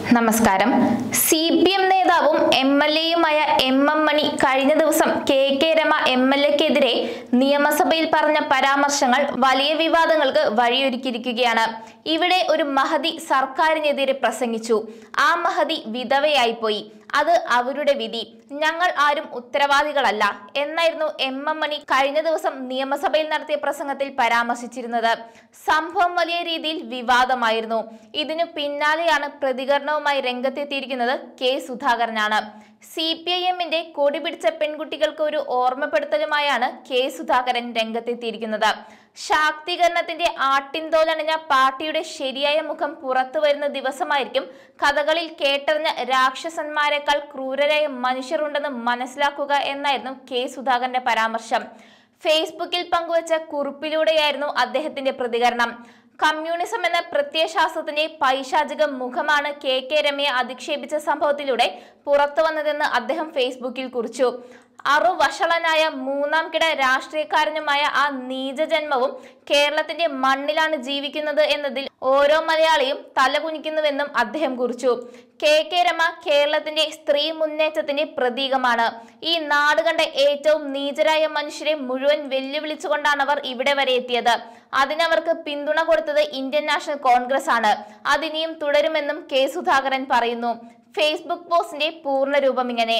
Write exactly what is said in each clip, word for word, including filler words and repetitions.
നമസ്കാരം. C P M നേതാവും M L എയുമായ എം എം മണി കഴിഞ്ഞ ദിവസം K K Rama M L എക്കെതിരെ നിയമസഭയിൽ പറഞ്ഞ പരാമർശങ്ങൾ വലിയ വിവാദങ്ങൾക്ക് വഴിയൊരുക്കിയിരിക്കുകയാണ്. ഇവിടെ ഒരു മഹതി സർക്കാരിനെതിരെ പ്രസംഗിച്ചു. ആ മഹതി വിധവയായിപ്പോയി. അത് അവരുടെ വിധി, ഞങ്ങൾ ആരും ഉത്തരവാദികളല്ല എന്നായിരുന്നു എം എം മണി കഴിഞ്ഞ ദിവസം നിയമസഭയിൽ നടത്തിയ പ്രസംഗത്തിൽ പരാമർശിച്ചിരുന്നത്. സംഭവം വലിയ രീതിയിൽ വിവാദമായിരുന്നു. ഇതിനു പിന്നാലെയാണ് പ്രതികരണവുമായി രംഗത്തെത്തിയിരിക്കുന്നത് കെ സുധാകരനാണ്. സി പി ഐ എമ്മിന്റെ കൊടി പിടിച്ച പെൺകുട്ടികൾക്ക് ഒരു ഓർമ്മപ്പെടുത്തലുമായാണ് കെ സുധാകരൻ രംഗത്തെത്തിയിരിക്കുന്നത്. ശാക്തീകരണത്തിന്റെ ആട്ടിൻതോലണിഞ്ഞ പാർട്ടിയുടെ ശരിയായ മുഖം പുറത്തു വരുന്ന ദിവസമായിരിക്കും. കഥകളിൽ കേട്ടറിഞ്ഞ രാക്ഷസന്മാരെക്കാൾ ക്രൂരരായ മനുഷ്യരുണ്ടെന്ന് മനസ്സിലാക്കുക എന്നായിരുന്നു കെ സുധാകരന്റെ പരാമർശം. ഫേസ്ബുക്കിൽ പങ്കുവച്ച കുറിപ്പിലൂടെയായിരുന്നു അദ്ദേഹത്തിന്റെ പ്രതികരണം. കമ്മ്യൂണിസം എന്ന പ്രത്യയശാസ്ത്രത്തിന്റെ പൈശാചിക മുഖമാണ് കെ കെ രമയെ അധിക്ഷേപിച്ച സംഭവത്തിലൂടെ പുറത്തു വന്നതെന്ന് അദ്ദേഹം ഫേസ്ബുക്കിൽ കുറിച്ചു. അറുവഷളനായ മൂന്നാം കിട രാഷ്ട്രീയക്കാരനുമായ ആ നീചജന്മവും കേരളത്തിന്റെ മണ്ണിലാണ് ജീവിക്കുന്നത് എന്നതിൽ ഓരോ മലയാളിയും തലകുനിക്കുന്നുവെന്നും അദ്ദേഹം കുറിച്ചു. കെ കെ രമ കേരളത്തിന്റെ സ്ത്രീ മുന്നേറ്റത്തിന്റെ പ്രതീകമാണ്. ഈ നാട് കണ്ട ഏറ്റവും നീചരായ മനുഷ്യരെ മുഴുവൻ വെല്ലുവിളിച്ചുകൊണ്ടാണ് അവർ ഇവിടെ വരെ എത്തിയത്. അതിനവർക്ക് പിന്തുണ കൊടുത്തത് ഇന്ത്യൻ നാഷണൽ കോൺഗ്രസ് ആണ്. അതിനിയും തുടരുമെന്നും കെ സുധാകരൻ പറയുന്നു. ഫേസ്ബുക്ക് പോസ്റ്റിന്റെ പൂർണ്ണരൂപം ഇങ്ങനെ: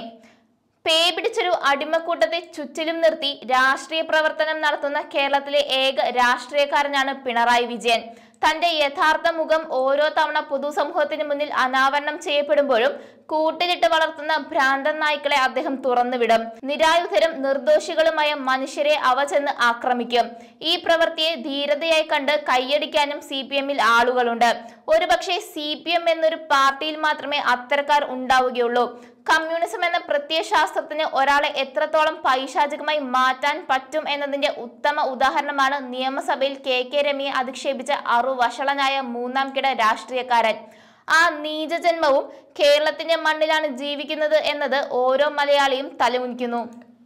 പേ പിടിച്ചൊരു അടിമക്കൂട്ടത്തെ ചുറ്റിലും നിർത്തി രാഷ്ട്രീയ പ്രവർത്തനം നടത്തുന്ന കേരളത്തിലെ ഏക രാഷ്ട്രീയക്കാരനാണ് പിണറായി വിജയൻ. തന്റെ യഥാർത്ഥ മുഖം ഓരോ തവണ പൊതുസമൂഹത്തിന് മുന്നിൽ അനാവരണം ചെയ്യപ്പെടുമ്പോഴും കൂട്ടിലിട്ട് വളർത്തുന്ന ഭ്രാന്തൻ നായ്ക്കളെ അദ്ദേഹം തുറന്നുവിടും. നിരായുധരും നിർദോഷികളുമായ മനുഷ്യരെ അവ ചെന്ന് ആക്രമിക്കും. ഈ പ്രവൃത്തിയെ ധീരതയായി കണ്ട് കൈയടിക്കാനും സി പി എമ്മിൽ ആളുകളുണ്ട്. ഒരുപക്ഷെ സി പി എം എന്നൊരു പാർട്ടിയിൽ മാത്രമേ അത്തരക്കാർ ഉണ്ടാവുകയുള്ളൂ. കമ്മ്യൂണിസം എന്ന പ്രത്യയശാസ്ത്രത്തിന് ഒരാളെ എത്രത്തോളം പൈശാചികമായി മാറ്റാൻ പറ്റും എന്നതിന്റെ ഉത്തമ ഉദാഹരണമാണ് നിയമസഭയിൽ കെ കെ രമയെ അധിക്ഷേപിച്ച അറുവഷളനായ മൂന്നാം കിട രാഷ്ട്രീയക്കാരൻ. ആ നീചജന്മവും കേരളത്തിന്റെ മണ്ണിലാണ് ജീവിക്കുന്നത് എന്നത് ഓരോ മലയാളിയും തലമുനിക്കുന്നു.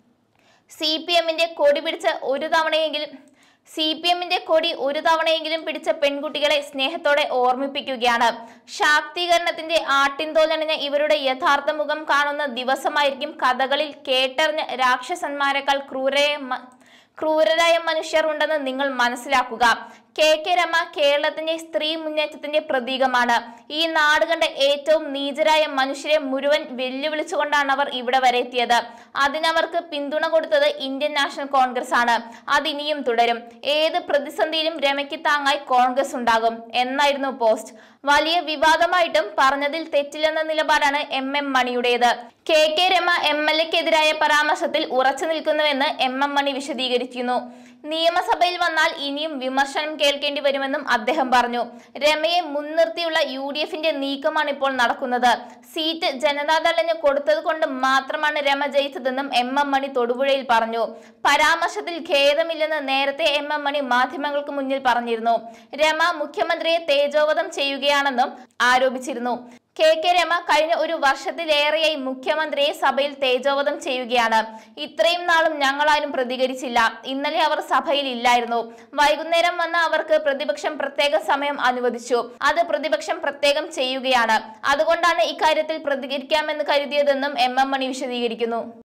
സി പി എമ്മിന്റെ കൊടി പിടിച്ച ഒരു തവണയെങ്കിലും സി പി എമ്മിന്റെ കൊടി ഒരു തവണയെങ്കിലും പിടിച്ച പെൺകുട്ടികളെ സ്നേഹത്തോടെ ഓർമ്മിപ്പിക്കുകയാണ്. ശാക്തീകരണത്തിന്റെ ആട്ടിൻതോലണിഞ്ഞ ഇവരുടെ യഥാർത്ഥ മുഖം കാണുന്ന ദിവസമായിരിക്കും കഥകളിൽ കേട്ടറിഞ്ഞ രാക്ഷസന്മാരെക്കാൾ ക്രൂരയ ക്രൂരരായ മനുഷ്യർ ഉണ്ടെന്ന് നിങ്ങൾ മനസ്സിലാക്കുക. കെ കെ രമ കേരളത്തിന്റെ സ്ത്രീ മുന്നേറ്റത്തിന്റെ പ്രതീകമാണ്. ഈ നാട് കണ്ട ഏറ്റവും നീചരായ മനുഷ്യരെ മുഴുവൻ വെല്ലുവിളിച്ചുകൊണ്ടാണ് അവർ ഇവിടെ വരെ എത്തിയത്. അതിനവർക്ക് പിന്തുണ കൊടുത്തത് ഇന്ത്യൻ നാഷണൽ കോൺഗ്രസ് ആണ്. അതിനിയും തുടരും. ഏത് പ്രതിസന്ധിയിലും രമയ്ക്ക് താങ്ങായി കോൺഗ്രസ് ഉണ്ടാകും എന്നായിരുന്നു പോസ്റ്റ്. വലിയ വിവാദമായിട്ടും പറഞ്ഞതിൽ തെറ്റില്ലെന്ന നിലപാടാണ് എം എം മണിയുടേത്. K K Rama M L എക്കെതിരായ പരാമർശത്തിൽ ഉറച്ചു നിൽക്കുന്നുവെന്ന് എം എം മണി വിശദീകരിക്കുന്നു. നിയമസഭയിൽ വന്നാൽ ഇനിയും വിമർശനം കേൾക്കേണ്ടി വരുമെന്നും അദ്ദേഹം പറഞ്ഞു. രമയെ മുൻനിർത്തിയുള്ള യു ഡി എഫിന്റെ നീക്കമാണ് ഇപ്പോൾ നടക്കുന്നത്. സീറ്റ് ജനതാദളിന് കൊടുത്തത് കൊണ്ട് മാത്രമാണ് രമ ജയിച്ചതെന്നും എം എം മണി തൊടുപുഴയിൽ പറഞ്ഞു. പരാമർശത്തിൽ ഖേദമില്ലെന്ന് നേരത്തെ എം എം മണി മാധ്യമങ്ങൾക്ക് മുന്നിൽ പറഞ്ഞിരുന്നു. രമ മുഖ്യമന്ത്രിയെ തേജോവധം ചെയ്യുകയാണെന്നും ആരോപിച്ചിരുന്നു. കെ കെ രമ കഴിഞ്ഞ ഒരു വർഷത്തിലേറെയായി മുഖ്യമന്ത്രിയെ സഭയിൽ തേജോവധം ചെയ്യുകയാണ്. ഇത്രയും നാളും ഞങ്ങളാരും പ്രതികരിച്ചില്ല. ഇന്നലെ അവർ സഭയിൽ ഇല്ലായിരുന്നു. വൈകുന്നേരം വന്ന അവർക്ക് പ്രതിപക്ഷം പ്രത്യേക സമയം അനുവദിച്ചു. അത് പ്രതിപക്ഷം പ്രത്യേകം ചെയ്യുകയാണ്. അതുകൊണ്ടാണ് ഇക്കാര്യത്തിൽ പ്രതികരിക്കാമെന്ന് കരുതിയതെന്നും എം എം മണി വിശദീകരിക്കുന്നു.